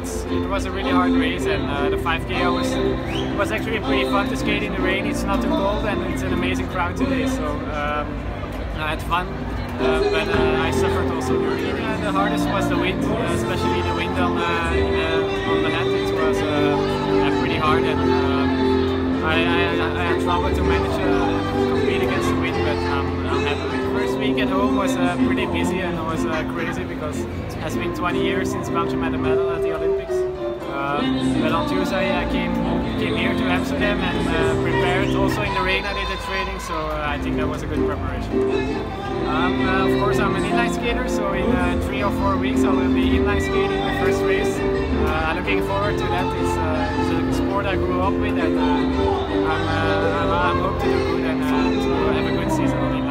it was a really hard race, and the 5K was actually pretty fun to skate in the rain. It's not too cold, and it's an amazing crowd today, so I had fun. But I suffered also during the hardest was the wind, especially the wind on the head. It was pretty hard, and I had trouble to manage compete against the wind, but I'm happy. The first week at home was pretty busy, and it was crazy because it has been 20 years since Belgium had a medal at the Olympics. But on Tuesday I came here to Amsterdam and prepared. Also in the rain I did the training, so I think that was a good preparation. Of course I'm an inline skater, so in 3 or 4 weeks I will be inline skating my first race. I'm looking forward to that. It's a sport I grew up with, and I'm hope to do good and to have a good season on it.